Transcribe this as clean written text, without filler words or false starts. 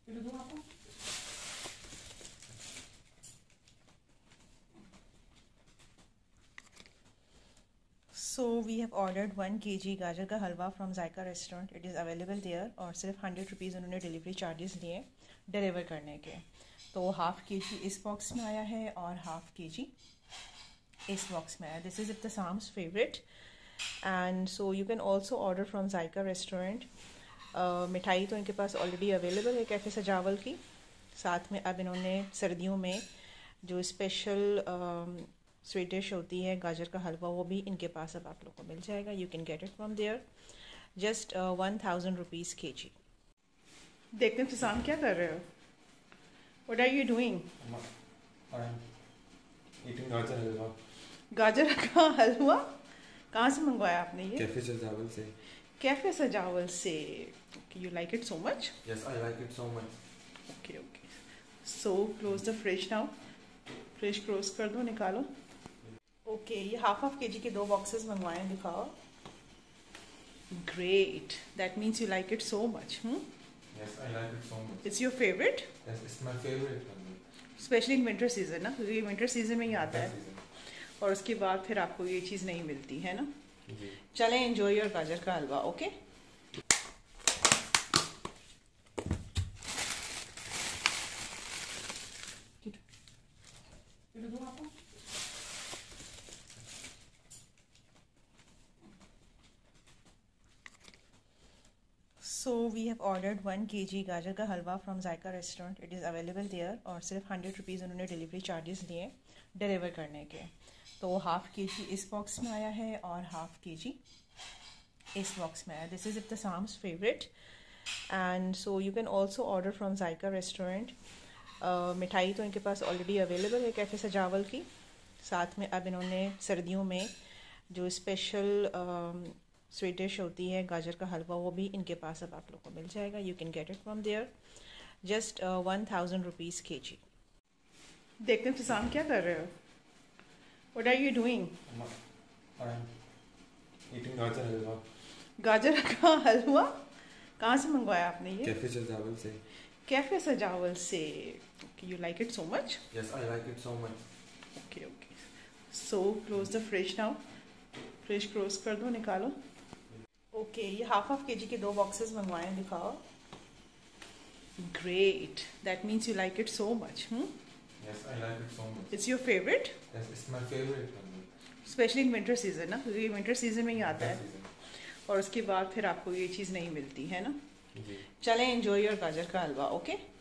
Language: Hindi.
So we have ordered 1 kg गाजर का हलवा from Zaika restaurant. It is available there और सिर्फ 100 रुपीज़ उन्होंने डिलीवरी चार्जेस लिए डिलीवर करने के. तो हाफ़ के जी इस बॉक्स में आया है और हाफ़ के जी इस बॉक्स में आया. This is Ibtisam's favourite and so you can also order from Zaika restaurant. मिठाई तो इनके पास ऑलरेडी अवेलेबल है कैफ़े सजावल की. साथ में अब इन्होंने सर्दियों में जो स्पेशल स्वीट डिश होती है गाजर का हलवा वो भी इनके पास अब आप लोग को मिल जाएगा. You can get it from there just 1000 rupees के जी. देखते हैं फिजाम क्या कर रहे हो. What are you doing. गाजर हलवा. गाजर का हलवा कहाँ से मंगवाया आपने ये. कैफे सजावल से. कैफे सजावल से. You like it so much. Yes I like it so much. Okay okay. So close the fridge now. Fridge close कर दो निकालो. ओके ये हाफ के जी के 2 बॉक्सेस मंगवाए हैं. दिखाओ. Great. That means you like it so much. Yes, I like it so much. It's your favorite? Yes, it's my favorite. Especially in winter season ना, क्योंकि winter season में ही आता है और उसके बाद फिर आपको ये चीज़ नहीं मिलती है ना. चलें enjoy your गाजर का हलवा. Okay So we have ordered 1 kg गाजर का हलवा from Zaika restaurant. It is available there और सिर्फ 100 रुपीज़ उन्होंने डिलीवरी चार्जेस लिए डिलीवर करने के. तो हाफ़ के जी इस बॉक्स में आया है और हाफ़ के जी इस बॉक्स में आया. This is Ibtisam's favourite and so you can also order from Zaika restaurant. मिठाई तो इनके पास ऑलरेडी अवेलेबल है कैफ़े सजावल की. साथ में अब इन्होंने सर्दियों में जो स्पेशल स्वीट डिश होती है गाजर का हलवा वो भी इनके पास अब आप लोग को मिल जाएगा. You can get it from there just 1000 rupees के जी. देखते हैं फिजाम क्या कर रहे हो. What are you doing. गाजर हलवा. गाजर का हलवा कहाँ से मंगवाया आपने ये. कैफे सजावल से. कैफे सजावल से. You like it so much. Yes I like it so much. Okay okay. So close the fridge now. Fridge close कर दो निकालो. ओके ये हाफ के जी के 2 बॉक्सेस मंगवाए हैं. दिखाओ. Great. That means you like it so much. Yes, I like it so much. It's your favorite? Yes, it's my favorite. Especially in winter season ना, क्योंकि winter season में ही आता है और उसके बाद फिर आपको ये चीज़ नहीं मिलती है ना. चलें enjoy your गाजर का हलवा. ओके